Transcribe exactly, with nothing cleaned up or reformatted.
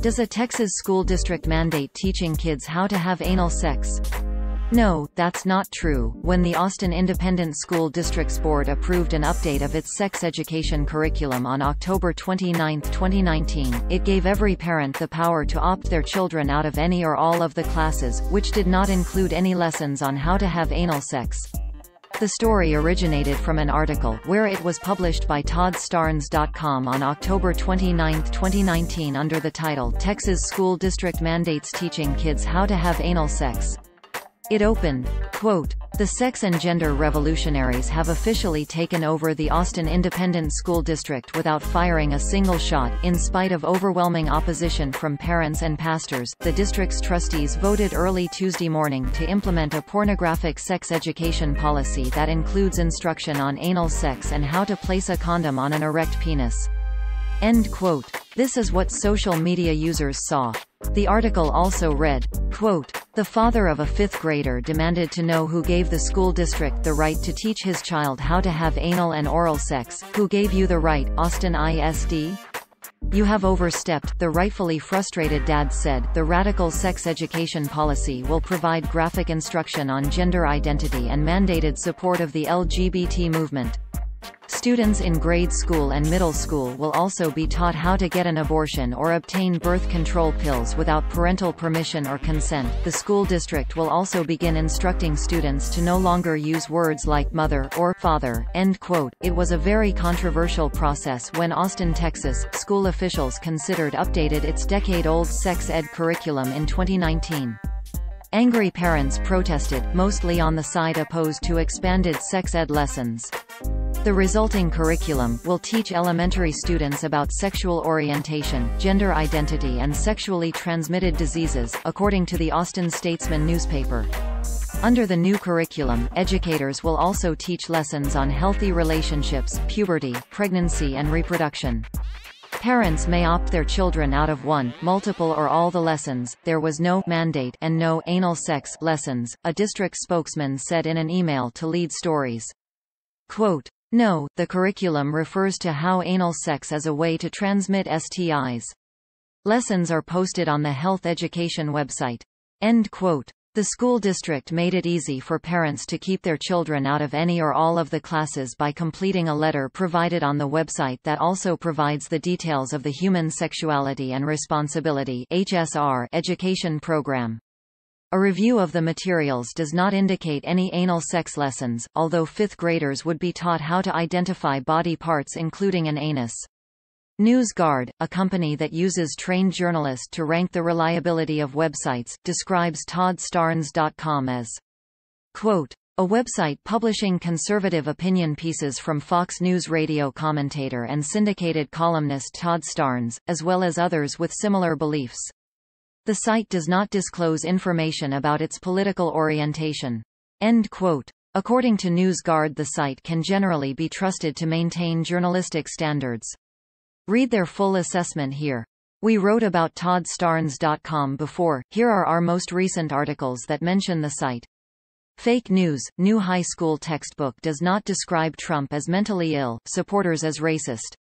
Does a Texas school district mandate teaching kids how to have anal sex? No, that's not true. When the Austin Independent School Districts Board approved an update of its sex education curriculum on October twenty-ninth, twenty nineteen, it gave every parent the power to opt their children out of any or all of the classes, which did not include any lessons on how to have anal sex. The story originated from an article, where it was published by Todd Starnes dot com on October twenty-ninth, twenty nineteen under the title Texas School District Mandates Teaching Kids How to Have Anal Sex. It opened, quote, "The sex and gender revolutionaries have officially taken over the Austin Independent School District without firing a single shot. In spite of overwhelming opposition from parents and pastors, the district's trustees voted early Tuesday morning to implement a pornographic sex education policy that includes instruction on anal sex and how to place a condom on an erect penis." End quote. This is what social media users saw. The article also read, quote, "The father of a fifth grader demanded to know who gave the school district the right to teach his child how to have anal and oral sex. Who gave you the right, Austin I S D? You have overstepped," the rightfully frustrated dad said. The radical sex education policy will provide graphic instruction on gender identity and mandated support of the L G B T movement. Students in grade school and middle school will also be taught how to get an abortion or obtain birth control pills without parental permission or consent. The school district will also begin instructing students to no longer use words like mother or father. End quote. It was a very controversial process when Austin, Texas, school officials considered updated its decade-old sex ed curriculum in twenty nineteen. Angry parents protested, mostly on the side opposed to expanded sex ed lessons. The resulting curriculum will teach elementary students about sexual orientation, gender identity and sexually transmitted diseases, according to the Austin Statesman newspaper. Under the new curriculum, educators will also teach lessons on healthy relationships, puberty, pregnancy and reproduction. Parents may opt their children out of one, multiple or all the lessons. There was no mandate and no anal sex lessons, a district spokesman said in an email to Lead Stories. Quote, "No, the curriculum refers to how anal sex is a way to transmit S T Is. Lessons are posted on the health education website." End quote. The school district made it easy for parents to keep their children out of any or all of the classes by completing a letter provided on the website that also provides the details of the Human Sexuality and Responsibility (H S R) education program. A review of the materials does not indicate any anal sex lessons, although fifth graders would be taught how to identify body parts including an anus. NewsGuard, a company that uses trained journalists to rank the reliability of websites, describes Todd Starnes dot com as, quote, "A website publishing conservative opinion pieces from Fox News radio commentator and syndicated columnist Todd Starnes, as well as others with similar beliefs. The site does not disclose information about its political orientation." End quote. According to NewsGuard, the site can generally be trusted to maintain journalistic standards. Read their full assessment here. We wrote about Todd Starnes dot com before. Here are our most recent articles that mention the site. Fake news. New high school textbook does not describe Trump as mentally ill, supporters as racist.